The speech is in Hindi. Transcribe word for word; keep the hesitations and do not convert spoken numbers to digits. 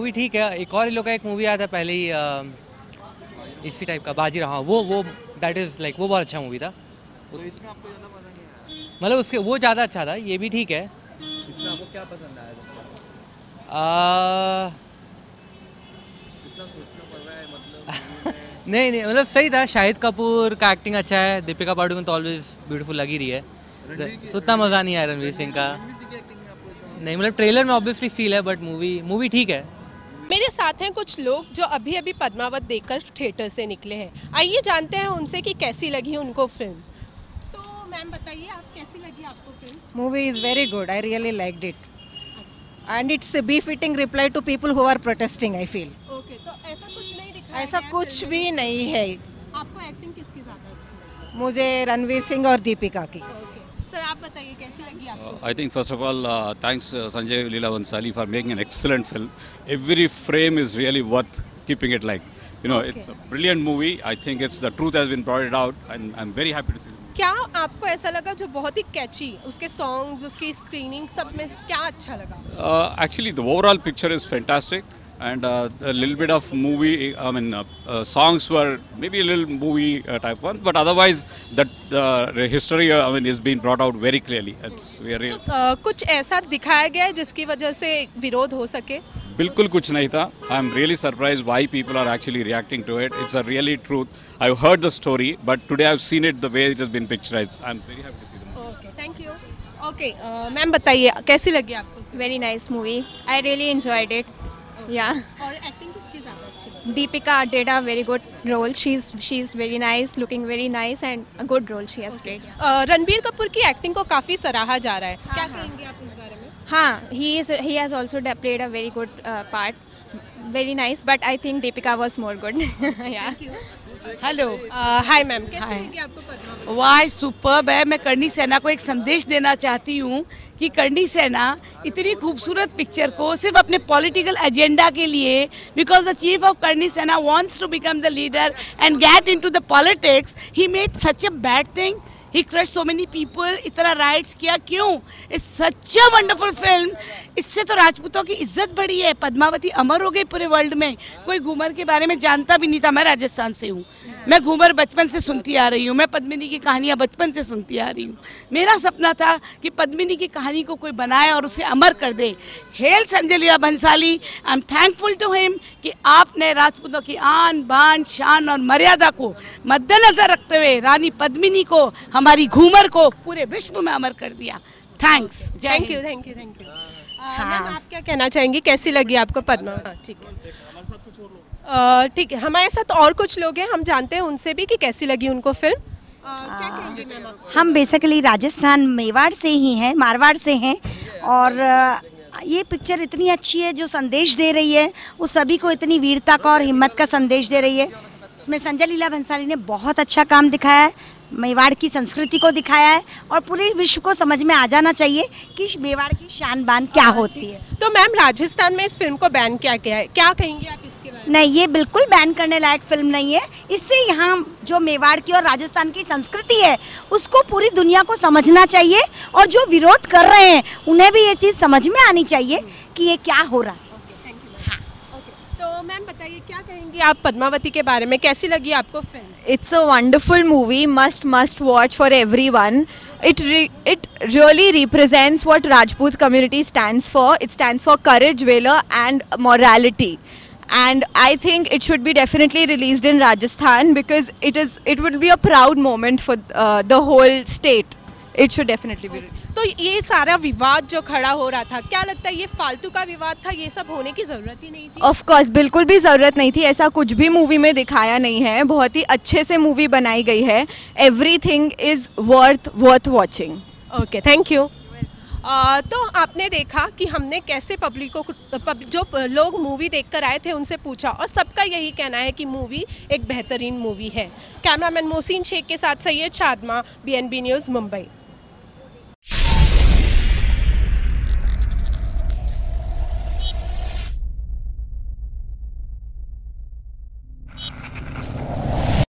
मूवी ठीक है। एक और इन लोग का एक मूवी आया था पहले ही आ, इसी टाइप का बाजीराव, हाँ वो वो दैट इज़ लाइक वो बहुत अच्छा मूवी था। तो इसमें आपको ज़्यादा पसंद नहीं आया? मतलब उसके वो ज़्यादा अच्छा था, ये भी ठीक है। इसमें आपको क्या पसंद आया? आ, इतना सोचना पड़ रहा है मतलब नहीं नहीं मतलब सही था। शाहिद कपूर का एक्टिंग अच्छा है, दीपिका पादुकोण तो ऑलवेज ब्यूटीफुल लगी रही है। तो उतना मज़ा नहीं आया रणवीर सिंह का। नहीं मतलब ट्रेलर में ऑब्वियसली फील है, बट मूवी मूवी ठीक है। मेरे साथ हैं कुछ लोग जो अभी अभी पद्मावत देखकर थिएटर से निकले हैं। आइए जानते हैं उनसे कि कैसी लगी उनको फिल्म। तो मैम बताइए, आप कैसी लगी आपको film? Movie is very good. I really liked it. And it's a befitting reply to people who are protesting, I feel. Okay, तो ऐसा कुछ नहीं दिखाया ऐसा गया कुछ फिल्म भी में? नहीं है। आपको एक्टिंग किसकी ज़्यादा अच्छी लगी? मुझे रणवीर सिंह और दीपिका की। ओके सर, आप बताइए कैसी लगी आपको? I think first of all, uh, thanks uh, Sanjay Leela Bansali for making an excellent film. Every frame is really worth keeping it like. You know, Okay. it's a brilliant movie. I think it's the truth has been brought it out, and I'm very happy to see the movie. क्या आपको ऐसा लगा जो बहुत ही कैची, उसके सॉन्ग्स, उसकी स्क्रीनिंग, सब में क्या अच्छा लगा? Uh, actually, the overall picture is fantastic, and uh, a little bit of movie. I mean, uh, uh, songs were maybe a little movie uh, type one, but otherwise, that the history uh, I mean is being brought out very clearly. It's very. uh, कुछ ऐसा दिखाया गया है जिसकी वजह से विरोध हो सके? बिल्कुल कुछ नहीं था. I'm really surprised why people are actually reacting to it. It's a really truth. I've heard the story, but today I've seen it the way it has been picturized. I'm very happy to see the movie. Okay, thank you. Okay ma'am बताइए कैसी लगी आपको? Very nice movie. I really enjoyed it. Yeah. और एक्टिंग किसकी ज़्यादा अच्छी लगी? Deepika did a very good role. She's she's very nice, looking very nice, and a good role she has played. uh, Ranbir Kapoor की एक्टिंग को काफ़ी सराहा जा रहा है, क्या कहेंगे आप इस बारे में? हाँ, he is he has also da- played a very good uh, part. Very nice, but I think Deepika was more good. Yeah. Hello hi ma'am, कैसी Hi. लगी आपको पद्मावत? वाह सुपर्ब है। मैं करणी सेना को एक संदेश देना चाहती हूँ कि करणी सेना इतनी खूबसूरत पिक्चर को सिर्फ अपने पॉलिटिकल एजेंडा के लिए, because the chief of Karni Sena wants to become the leader and get into the politics, he made such a bad thing. He crush so many people. इतना राइट्स किया क्यों? It's such a wonderful film. इससे तो राजपूतों की इज्जत बढ़ी है. पद्मावती अमर हो गई पूरे वर्ल्ड में. कोई घूमर के बारे में जानता भी नहीं था. मैं राजस्थान से हूँ. मैं घूमर बचपन से सुनती आ रही हूँ. मैं पद्मिनी की कहानियाँ बचपन से सुनती आ रही हूँ. मेरा सपना था कि पद्मिनी की कहानी को कोई बनाए और उसे अमर कर दे. Hail Sanjay Leela Bhansali, I am thankful to him कि आपने राजपूतों की आन बान शान और मर्यादा को मद्देनजर रखते हुए रानी पद्मिनी को, हमारी घूमर को पूरे विश्व में अमर कर दिया. Thanks. Thank you thank you thank you ma'am, आप क्या कहना चाहेंगी, कैसी लगी आपको पद्मावत? हाँ, ठीक है अ, ठीक है, हमारे साथ और कुछ लोग हैं, हम जानते हैं उनसे भी कि कैसी लगी उनको फिल्म. अ, क्या कहेंगी मैम आप? हम बेसिकली राजस्थान मेवाड़ से ही हैं, मारवाड़ से हैं, और अ, ये पिक्चर इतनी अच्छी है, जो संदेश दे रही है वो सभी को इतनी वीरता का और हिम्मत का संदेश दे रही है. इसमें संजय लीला भंसाली ने बहुत अच्छा काम दिखाया है, मेवाड़ की संस्कृति को दिखाया है, और पूरे विश्व को समझ में आ जाना चाहिए कि मेवाड़ की शान बान क्या होती है. तो मैम, राजस्थान में इस फिल्म को बैन किया गया है, क्या कहेंगी आप इसके बारे में? नहीं, ये बिल्कुल बैन करने लायक फिल्म नहीं है. इससे यहाँ जो मेवाड़ की और राजस्थान की संस्कृति है उसको पूरी दुनिया को समझना चाहिए, और जो विरोध कर रहे हैं उन्हें भी ये चीज़ समझ में आनी चाहिए कि ये क्या हो रहा है. तो मैम बताइए, क्या कहेंगी आप पद्मावती के बारे में, कैसी लगी आपको film? It's a wonderful movie, must must watch for everyone. It re it really represents what Rajput community stands for. It stands for courage, valor, and morality. And I think it should be definitely released in Rajasthan because it is it would be a proud moment for uh, the whole state. It should definitely be released. तो ये सारा विवाद जो खड़ा हो रहा था, क्या लगता है ये फालतू का विवाद था, ये सब होने की ज़रूरत ही नहीं थी? ऑफ कोर्स बिल्कुल भी ज़रूरत नहीं थी. ऐसा कुछ भी मूवी में दिखाया नहीं है. बहुत ही अच्छे से मूवी बनाई गई है. Everything is worth worth watching. Okay, thank you. तो आपने देखा कि हमने कैसे पब्लिक को पब, जो लोग मूवी देखकर आए थे उनसे पूछा, और सबका यही कहना है कि मूवी एक बेहतरीन मूवी है. कैमरामैन मोहसिन शेख के साथ Syed Shadma, B N B news, Mumbai.